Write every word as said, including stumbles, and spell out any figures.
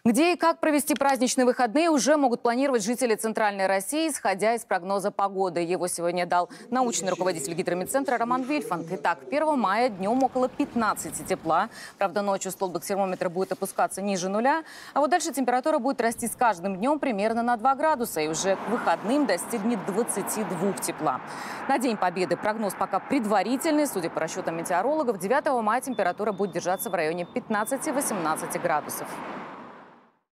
Где и как провести праздничные выходные уже могут планировать жители Центральной России, исходя из прогноза погоды. Его сегодня дал научный руководитель гидромедцентра Роман Вильфанд. Итак, первого мая днем около пятнадцати тепла. Правда, ночью столбик термометра будет опускаться ниже нуля. А вот дальше температура будет расти с каждым днем примерно на два градуса. И уже к выходным достигнет двадцати двух тепла. На День Победы прогноз пока предварительный. Судя по расчетам метеорологов, девятого мая температура будет держаться в районе пятнадцати-восемнадцати градусов.